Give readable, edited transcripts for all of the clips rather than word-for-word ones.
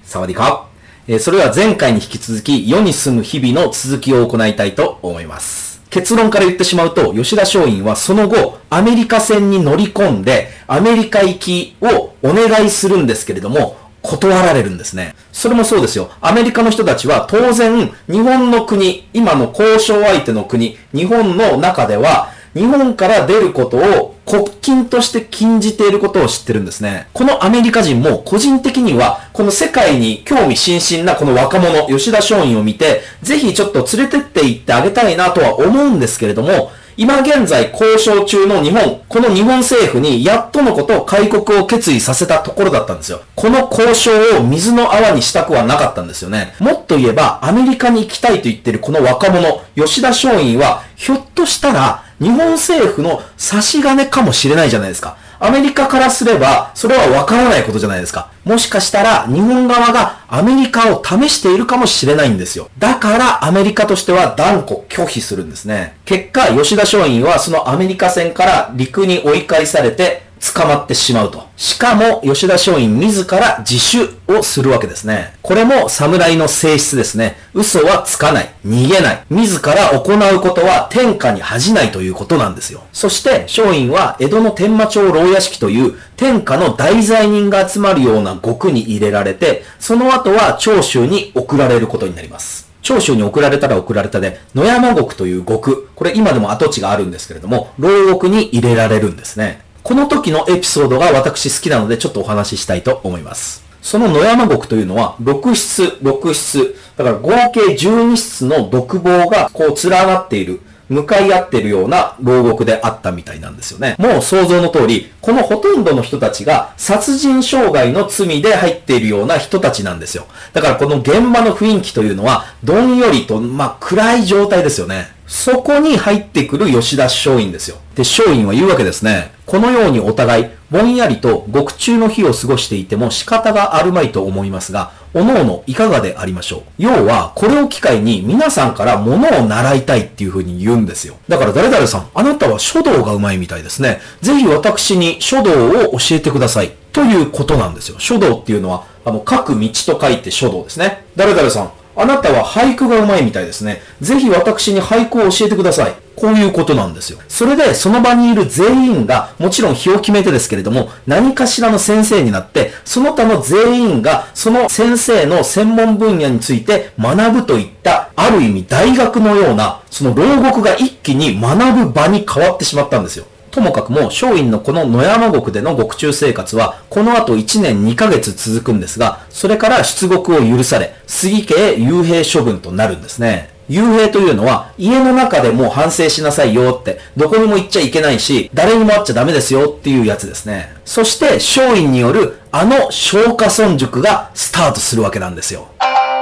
サワディカ。それでは前回に引き続き世に住む日々の続きを行いたいと思います。結論から言ってしまうと、吉田松陰はその後、アメリカ船に乗り込んで、アメリカ行きをお願いするんですけれども、断られるんですね。それもそうですよ。アメリカの人たちは当然、日本の国、今の交渉相手の国、日本の中では、日本から出ることを国禁として禁じていることを知ってるんですね。このアメリカ人も個人的にはこの世界に興味津々なこの若者、吉田松陰を見て、ぜひちょっと連れてって行ってあげたいなとは思うんですけれども、今現在交渉中の日本、この日本政府にやっとのこと開国を決意させたところだったんですよ。この交渉を水の泡にしたくはなかったんですよね。もっと言えばアメリカに行きたいと言ってるこの若者、吉田松陰はひょっとしたら日本政府の差し金かもしれないじゃないですか。アメリカからすれば、それはわからないことじゃないですか。もしかしたら、日本側がアメリカを試しているかもしれないんですよ。だから、アメリカとしては断固拒否するんですね。結果、吉田松陰はそのアメリカ船から陸に追い返されて、捕まってしまうと。しかも、吉田松陰自ら自首をするわけですね。これも侍の性質ですね。嘘はつかない。逃げない。自ら行うことは天下に恥じないということなんですよ。そして、松陰は江戸の天満町牢屋敷という天下の大罪人が集まるような獄に入れられて、その後は長州に送られることになります。長州に送られたら送られたで、野山獄という獄、これ今でも跡地があるんですけれども、牢獄に入れられるんですね。この時のエピソードが私好きなのでちょっとお話ししたいと思います。その野山獄というのは6室、だから合計12室の独房がこう連なっている、向かい合っているような牢獄であったみたいなんですよね。もう想像の通り、このほとんどの人たちが殺人傷害の罪で入っているような人たちなんですよ。だからこの現場の雰囲気というのはどんよりと、暗い状態ですよね。そこに入ってくる吉田松陰ですよ。で、松陰は言うわけですね。このようにお互い、ぼんやりと獄中の日を過ごしていても仕方があるまいと思いますが、おのおのいかがでありましょう。要は、これを機会に皆さんから物を習いたいっていう風に言うんですよ。だから誰々さん、あなたは書道がうまいみたいですね。ぜひ私に書道を教えてください。ということなんですよ。書道っていうのは、書く道と書いて書道ですね。誰々さん、あなたは俳句がうまいみたいですね。ぜひ私に俳句を教えてください。こういうことなんですよ。それでその場にいる全員が、もちろん日を決めてですけれども、何かしらの先生になって、その他の全員がその先生の専門分野について学ぶといった、ある意味大学のような、その牢獄が一気に学ぶ場に変わってしまったんですよ。ともかくも松陰のこの野山獄での獄中生活はこの後1年2ヶ月続くんですが、それから出獄を許され、杉家幽閉処分となるんですね。幽閉というのは家の中でもう反省しなさいよって、どこにも行っちゃいけないし、誰にも会っちゃダメですよっていうやつですね。そして松陰による松下村塾がスタートするわけなんですよ。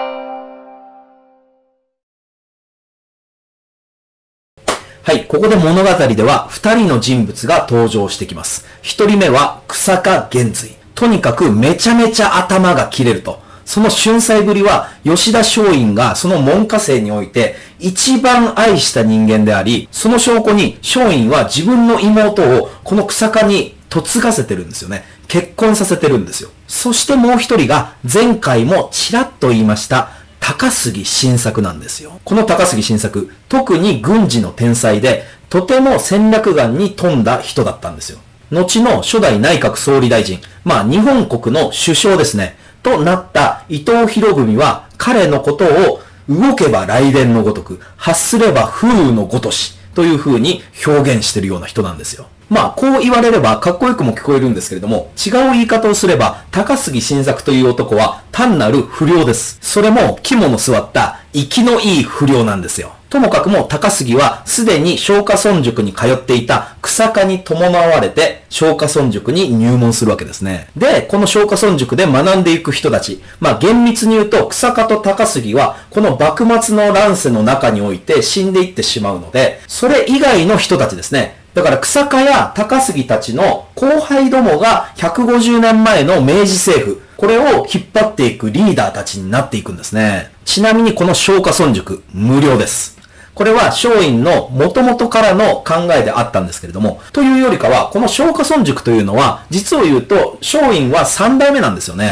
はい、ここで物語では2人の人物が登場してきます。1人目は草加玄瑞。とにかくめちゃめちゃ頭が切れると。その俊才ぶりは吉田松陰がその門下生において一番愛した人間であり、その証拠に松陰は自分の妹をこの草加に嫁がせてるんですよね。結婚させてるんですよ。そしてもう1人が前回もちらっと言いました高杉晋作なんですよ。この高杉晋作、特に軍事の天才で、とても戦略眼に富んだ人だったんですよ。後の初代内閣総理大臣、日本国の首相ですね、となった伊藤博文は、彼のことを動けば雷電のごとく、発すれば風雨のごとし、という風に表現しているような人なんですよ。こう言われればかっこよくも聞こえるんですけれども、違う言い方をすれば、高杉晋作という男は単なる不良です。それも肝の据わった息のいい不良なんですよ。ともかくも高杉はすでに松下村塾に通っていた草加に伴われて松下村塾に入門するわけですね。で、この松下村塾で学んでいく人たち。厳密に言うと草加と高杉はこの幕末の乱世の中において死んでいってしまうので、それ以外の人たちですね。だから草加や高杉たちの後輩どもが150年前の明治政府、これを引っ張っていくリーダーたちになっていくんですね。ちなみにこの松下村塾、無料です。これは松陰の元々からの考えであったんですけれども、というよりかは、この松下村塾というのは、実を言うと、松陰は3代目なんですよね。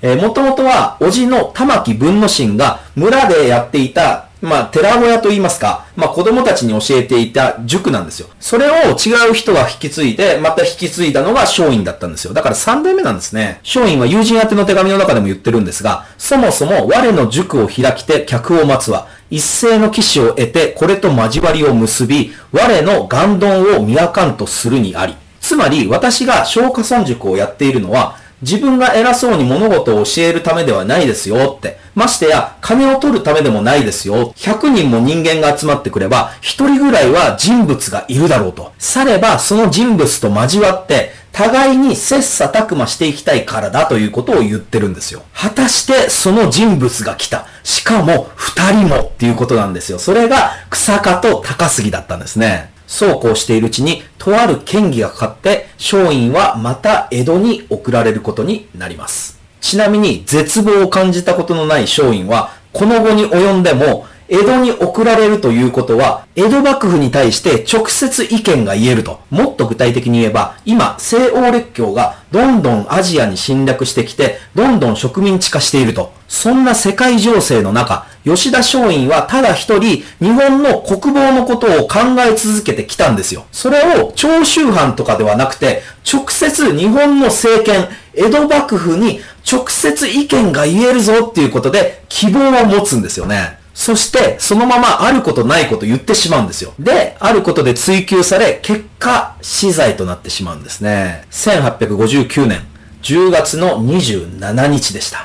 もともとは、叔父の玉木文之進が村でやっていた、寺小屋と言いますか、子供たちに教えていた塾なんですよ。それを違う人が引き継いで、また引き継いだのが松陰だったんですよ。だから3代目なんですね。松陰は友人宛ての手紙の中でも言ってるんですが、そもそも我の塾を開きて客を待つは、一斉の騎士を得て、これと交わりを結び、我の元丼を宮官とするにあり。つまり、私が松下村塾をやっているのは、自分が偉そうに物事を教えるためではないですよって。ましてや、金を取るためでもないですよ。100人も人間が集まってくれば、1人ぐらいは人物がいるだろうと。されば、その人物と交わって、互いに切磋琢磨していきたいからだということを言ってるんですよ。果たして、その人物が来た。しかも、2人もっていうことなんですよ。それが、草加と高杉だったんですね。そうこうしているうちに、とある嫌疑がかかって、松陰はまた江戸に送られることになります。ちなみに、絶望を感じたことのない松陰は、この後に及んでも、江戸に送られるということは、江戸幕府に対して直接意見が言えると。もっと具体的に言えば、今、西欧列強がどんどんアジアに侵略してきて、どんどん植民地化していると。そんな世界情勢の中、吉田松陰はただ一人、日本の国防のことを考え続けてきたんですよ。それを長州藩とかではなくて、直接日本の政権、江戸幕府に直接意見が言えるぞっていうことで希望を持つんですよね。そして、そのままあることないこと言ってしまうんですよ。で、あることで追及され、結果、死罪となってしまうんですね。1859年10月の27日でした。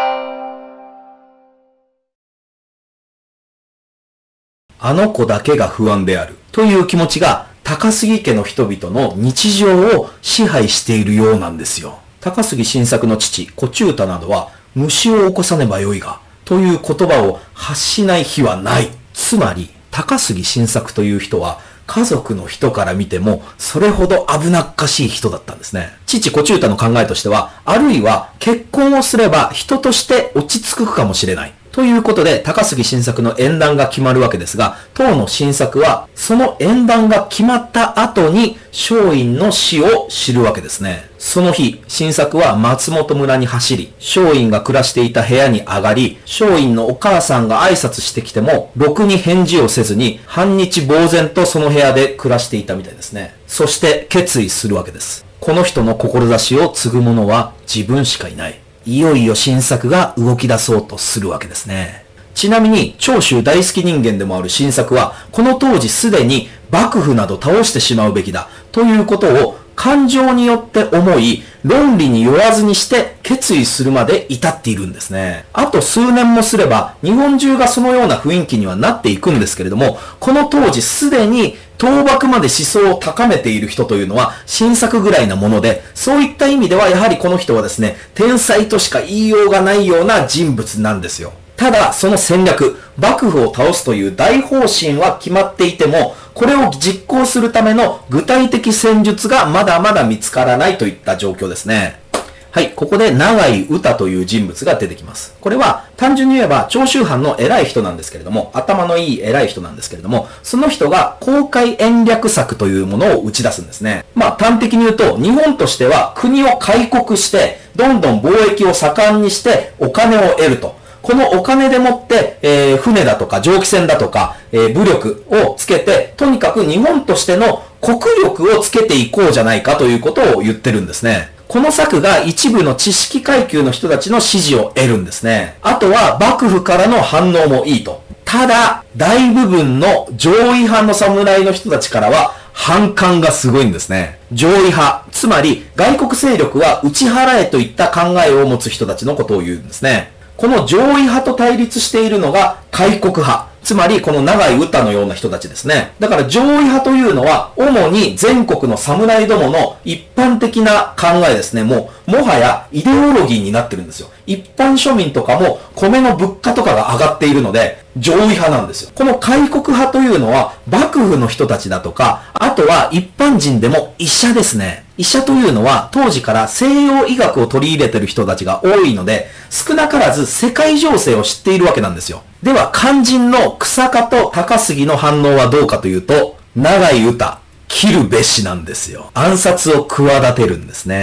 あの子だけが不安であるという気持ちが高杉家の人々の日常を支配しているようなんですよ。高杉晋作の父、小中太などは、虫を起こさねばよいが、という言葉を発しない日はない。つまり、高杉晋作という人は、家族の人から見ても、それほど危なっかしい人だったんですね。父小中太の考えとしては、あるいは結婚をすれば人として落ち着くかもしれない。ということで、高杉晋作の縁談が決まるわけですが、当の晋作は、その縁談が決まった後に、松陰の死を知るわけですね。その日、晋作は松本村に走り、松陰が暮らしていた部屋に上がり、松陰のお母さんが挨拶してきても、ろくに返事をせずに、半日呆然とその部屋で暮らしていたみたいですね。そして決意するわけです。この人の志を継ぐ者は自分しかいない。いよいよ晋作が動き出そうとするわけですね。ちなみに、長州大好き人間でもある晋作は、この当時すでに幕府など倒してしまうべきだということを感情によって思い、論理に酔わずにして決意するまで至っているんですね。あと数年もすれば、日本中がそのような雰囲気にはなっていくんですけれども、この当時すでに倒幕まで思想を高めている人というのは晋作ぐらいなもので、そういった意味ではやはりこの人はですね、天才としか言いようがないような人物なんですよ。ただ、その戦略、幕府を倒すという大方針は決まっていても、これを実行するための具体的戦術がまだまだ見つからないといった状況ですね。はい、ここで長井歌という人物が出てきます。これは単純に言えば長州藩の偉い人なんですけれども、頭のいい偉い人なんですけれども、その人が公開延暦策というものを打ち出すんですね。端的に言うと、日本としては国を開国して、どんどん貿易を盛んにしてお金を得ると。このお金でもって、船だとか蒸気船だとか、武力をつけて、とにかく日本としての国力をつけていこうじゃないかということを言ってるんですね。この策が一部の知識階級の人たちの支持を得るんですね。あとは幕府からの反応もいいと。ただ、大部分の上位派の侍の人たちからは反感がすごいんですね。上位派、つまり外国勢力は打ち払えといった考えを持つ人たちのことを言うんですね。この上位派と対立しているのが開国派。つまり、この長井歌のような人たちですね。だから上位派というのは、主に全国の侍どもの一般的な考えですね。もはやイデオロギーになってるんですよ。一般庶民とかも米の物価とかが上がっているので、上位派なんですよ。この開国派というのは、幕府の人たちだとか、あとは一般人でも医者ですね。医者というのは当時から西洋医学を取り入れている人たちが多いので、少なからず世界情勢を知っているわけなんですよ。では肝心の草加と高杉の反応はどうかというと、長井歌、切るべしなんですよ。暗殺を企てるんですね。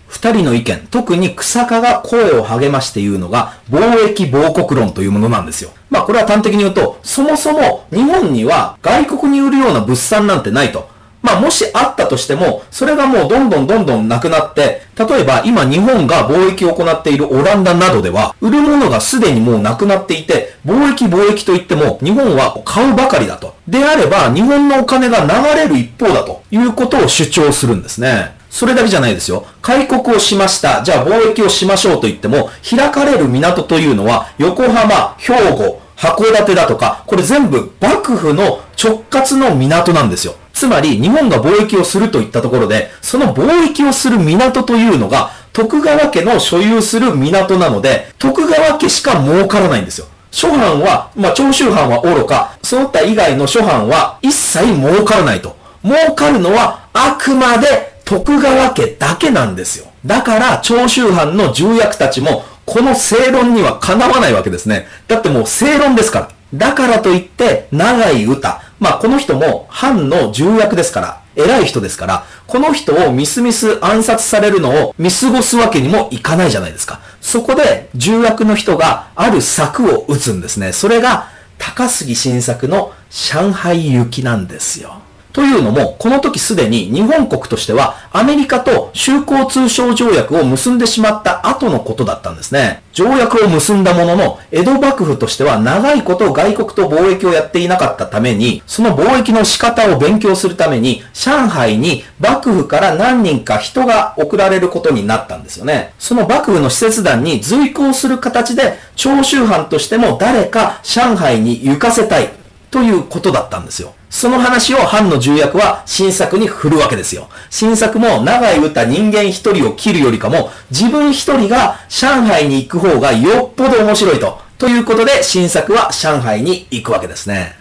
二人の意見、特に草加が声を励まして言うのが、貿易亡国論というものなんですよ。これは端的に言うと、そもそも日本には外国に売るような物産なんてないと。もしあったとしても、それがもうどんどんなくなって、例えば今日本が貿易を行っているオランダなどでは、売るものがすでにもうなくなっていて、貿易といっても日本は買うばかりだと。であれば、日本のお金が流れる一方だということを主張するんですね。それだけじゃないですよ。開国をしました。じゃあ貿易をしましょうと言っても、開かれる港というのは、横浜、兵庫、函館だとか、これ全部幕府の直轄の港なんですよ。つまり、日本が貿易をするといったところで、その貿易をする港というのが、徳川家の所有する港なので、徳川家しか儲からないんですよ。諸藩は、長州藩は愚か、その他以外の諸藩は一切儲からないと。儲かるのはあくまで徳川家だけなんですよ。だから、長州藩の重役たちも、この正論にはかなわないわけですね。だってもう正論ですから。だからといって、長井歌。この人も藩の重役ですから、偉い人ですから、この人をみすみす暗殺されるのを見過ごすわけにもいかないじゃないですか。そこで重役の人がある策を打つんですね。それが高杉晋作の上海行きなんですよ。というのも、この時すでに日本国としてはアメリカと修好通商条約を結んでしまった後のことだったんですね。条約を結んだものの、江戸幕府としては長いこと外国と貿易をやっていなかったために、その貿易の仕方を勉強するために、上海に幕府から何人か人が送られることになったんですよね。その幕府の使節団に随行する形で、長州藩としても誰か上海に行かせたいということだったんですよ。その話を藩の重役は晋作に振るわけですよ。晋作も長井歌人間一人を切るよりかも自分一人が上海に行く方がよっぽど面白いと。ということで晋作は上海に行くわけですね。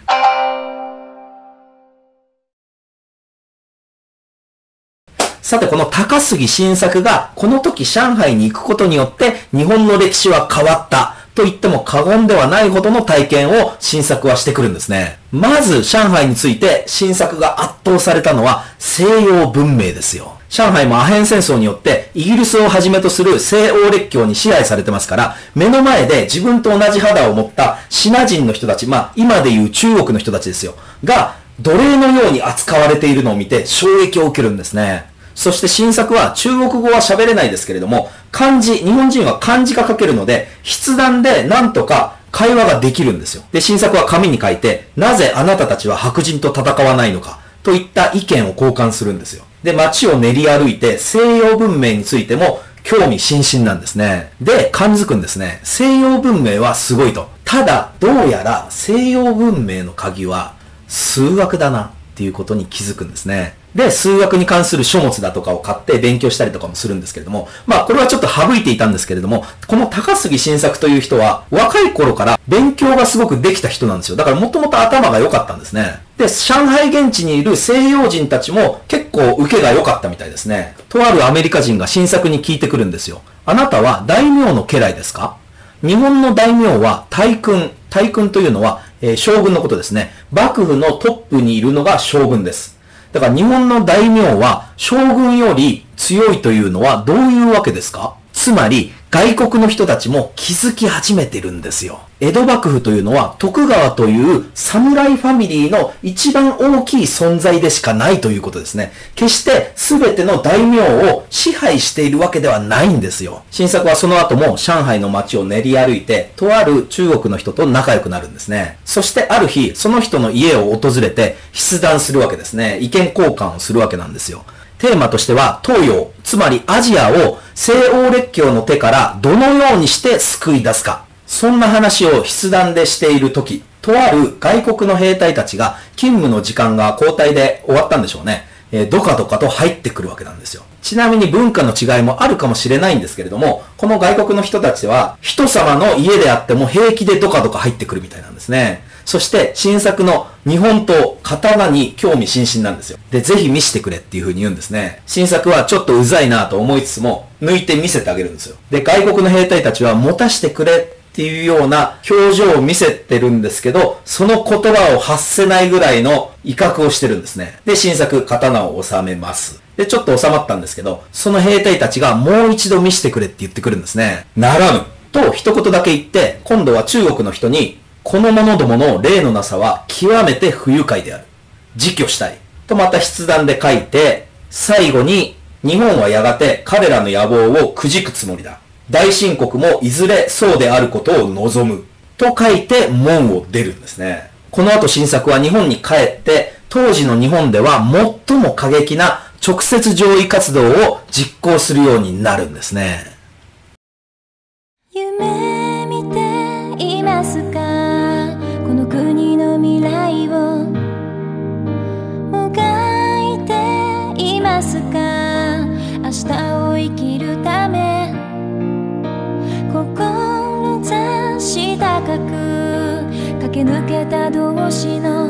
さてこの高杉晋作がこの時上海に行くことによって日本の歴史は変わったと言っても過言ではないほどの体験を晋作はしてくるんですね。まず上海について晋作が圧倒されたのは西洋文明ですよ。上海もアヘン戦争によってイギリスをはじめとする西欧列強に支配されてますから、目の前で自分と同じ肌を持ったシナ人の人たち、今でいう中国の人たちですよ、が奴隷のように扱われているのを見て衝撃を受けるんですね。そして晋作は中国語は喋れないですけれども、日本人は漢字が書けるので、筆談でなんとか会話ができるんですよ。で、晋作は紙に書いて、なぜあなたたちは白人と戦わないのか、といった意見を交換するんですよ。で、街を練り歩いて西洋文明についても興味津々なんですね。で、感づくんですね。西洋文明はすごいと。ただ、どうやら西洋文明の鍵は数学だなっていうことに気づくんですね。で、数学に関する書物だとかを買って勉強したりとかもするんですけれども、これはちょっと省いていたんですけれども、この高杉晋作という人は若い頃から勉強がすごくできた人なんですよ。だからもともと頭が良かったんですね。で、上海現地にいる西洋人たちも結構受けが良かったみたいですね。とあるアメリカ人が晋作に聞いてくるんですよ。あなたは大名の家来ですか？日本の大名は大君。大君というのは、将軍のことですね。幕府のトップにいるのが将軍です。だから日本の大名は将軍より強いというのはどういうわけですか？つまり外国の人たちも気づき始めてるんですよ。江戸幕府というのは徳川という侍ファミリーの一番大きい存在でしかないということですね。決して全ての大名を支配しているわけではないんですよ。晋作はその後も上海の街を練り歩いて、とある中国の人と仲良くなるんですね。そしてある日、その人の家を訪れて筆談するわけですね。意見交換をするわけなんですよ。テーマとしては東洋、つまりアジアを西欧列強の手からどのようにして救い出すか。そんな話を筆談でしているとき、とある外国の兵隊たちが勤務の時間が交代で終わったんでしょうね。ドカドカと入ってくるわけなんですよ。ちなみに文化の違いもあるかもしれないんですけれども、この外国の人たちは人様の家であっても平気でドカドカ入ってくるみたいなんですね。そして新作の日本刀、刀に興味津々なんですよ。で、ぜひ見せてくれっていう風に言うんですね。新作はちょっとうざいなと思いつつも、抜いて見せてあげるんですよ。で、外国の兵隊たちは持たしてくれってっていうような表情を見せてるんですけど、その言葉を発せないぐらいの威嚇をしてるんですね。で、新作、刀を収めます。で、ちょっと収まったんですけど、その兵隊たちがもう一度見せてくれって言ってくるんですね。ならぬ。と一言だけ言って、今度は中国の人に、この者どもの礼のなさは極めて不愉快である。自挙したい。とまた筆談で書いて、最後に、日本はやがて彼らの野望をくじくつもりだ。大秦国もいずれそうであることを望む。と書いて門を出るんですね。この後新作は日本に帰って、当時の日本では最も過激な直接上位活動を実行するようになるんですね。 夢見ていますか？この国の未来をもがいていますか？明日を生きるため志高く駆け抜けた同士の